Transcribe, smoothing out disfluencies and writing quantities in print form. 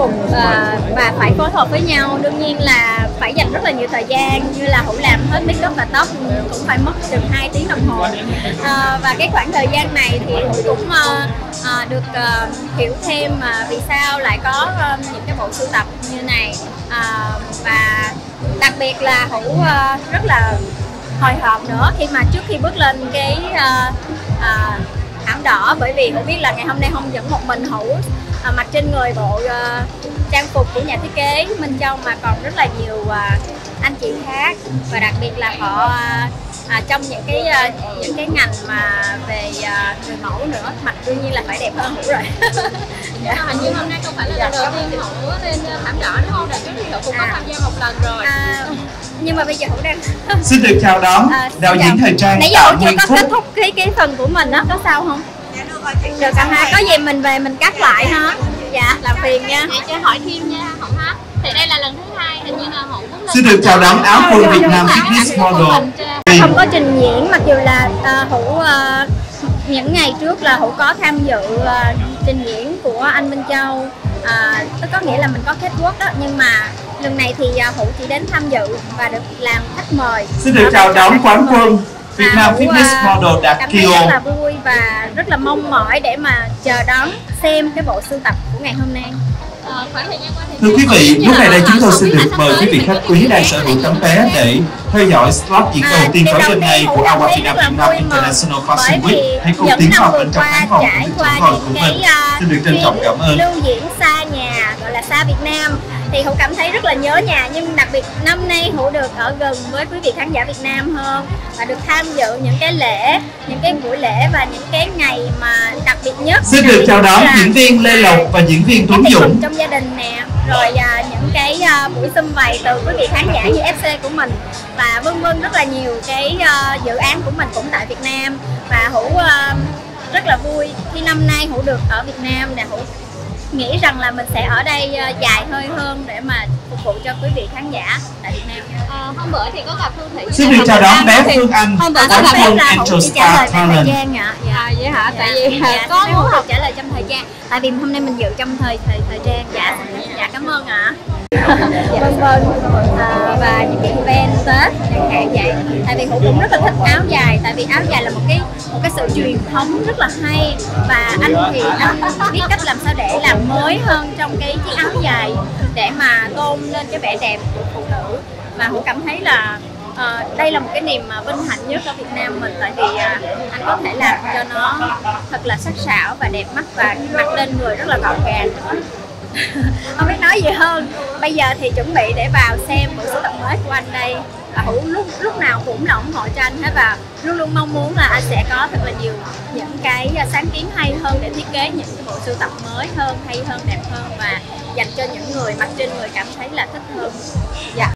cùng và phải phối hợp với nhau. Đương nhiên là phải dành rất là nhiều thời gian, như là Hữu làm hết make up và tóc cũng phải mất chừng 2 tiếng đồng hồ. Và cái khoảng thời gian này thì Hữu cũng được hiểu thêm vì sao lại có những cái bộ sưu tập như này, và đặc biệt là Hữu rất là hồi hộp nữa khi mà trước khi bước lên cái áo đỏ, bởi vì Hữu biết là ngày hôm nay không những một mình Hữu mặc trên người bộ trang phục của nhà thiết kế Minh Châu, mà còn rất là nhiều anh chị khác, và đặc biệt là họ trong những cái ngành mà về người mẫu nữa, mặc đương nhiên là phải đẹp hơn Hữu rồi. Hình như hôm nay không phải là lần đầu tiên Hữu lên thảm đỏ đúng không? Đợt trước thì Hữu cũng có tham gia một lần rồi. Nhưng mà bây giờ Hữu đang xin được chào đón đạo diễn thời trang nãy giờ Hữu chưa có kết thúc cái phần của mình đó, có sao không? Được cả hai, có gì mình về mình cắt lại ha. Dạ, làm phiền nha. Chị cho hỏi thêm nha Hữu ha. Thì đây là lần thứ 2, hình như là Hữu cũng lên. Xin được chào đón áo quân Việt Nam Fitness Model. Không có trình diễn, mặc dù là Hữu những ngày trước là Hữu có tham dự trình diễn của anh Minh Châu, tức có nghĩa là mình có catwalk đó, nhưng mà lần này thì Hữu chỉ đến tham dự và được làm khách mời. Xin được chào đón quán quân Việt Nam Fitness Model Đạt Cảm thấy Kiều. rất là vui và rất là mong mỏi để mà chờ đón xem cái bộ sưu tập của ngày hôm nay. Thưa quý vị, lúc này đây chúng tôi xin được mời quý vị khách quý đang sở hữu tấm vé để theo dõi slot diễn đầu tiên tối đêm nay của Award Việt Nam International Fashion Week. Hãy cùng tiến vào bên trong khán phòng của mình. Xin được trân trọng cảm ơn. Lưu diễn xa nhà, gọi là xa Việt Nam, thì Hữu cảm thấy rất là nhớ nhà, nhưng đặc biệt năm nay Hữu được ở gần với quý vị khán giả Việt Nam hơn và được tham dự những cái lễ, những cái buổi lễ và những cái ngày mà đặc biệt nhất. Xin được chào đón diễn viên Lê Lộc và diễn viên Tuấn Dũng trong gia đình nè, rồi những cái buổi sum vầy từ quý vị khán giả như FC của mình và vân vân, rất là nhiều cái dự án của mình cũng tại Việt Nam. Và Hữu rất là vui khi năm nay Hữu được ở Việt Nam nè. Hữu nghĩ rằng là mình sẽ ở đây dài hơi hơn để mà phục vụ cho quý vị khán giả tại Việt Nam. Hôm bữa thì có gặp Phương Thị. Xin được chào đón bé Phương Anh. Hôm bữa có gặp Phương là Hữu chỉ trả lời trong thời gian ạ. Dạ vậy hả? Tại vì có Hữu được trả lời trong thời gian. Tại vì hôm nay mình dự trong thời trang. Dạ cảm ơn ạ. Vân vân, và những cái event Tết chẳng hạn vậy. Tại vì Hữu cũng rất là thích áo dài, tại vì áo dài là một cái sự truyền thống rất là hay, và anh thì anh biết cách làm sao để làm mới hơn trong cái chiếc áo dài để mà tôn lên cái vẻ đẹp của phụ nữ. Và Hữu cảm thấy là đây là một cái niềm vinh hạnh nhất ở Việt Nam mình, tại vì anh có thể làm cho nó thật là sắc sảo và đẹp mắt và mặc lên người rất là gọn gàng nữa. Không biết nói gì hơn. Bây giờ thì chuẩn bị để vào xem bộ sưu tập mới của anh đây. Và Hữu lúc nào cũng là ủng hộ cho anh hết, và luôn luôn mong muốn là anh sẽ có thật là nhiều những cái sáng kiến hay hơn để thiết kế những cái bộ sưu tập mới hơn, hay hơn, đẹp hơn, và dành cho những người mặc trên người cảm thấy là thích hơn. Dạ.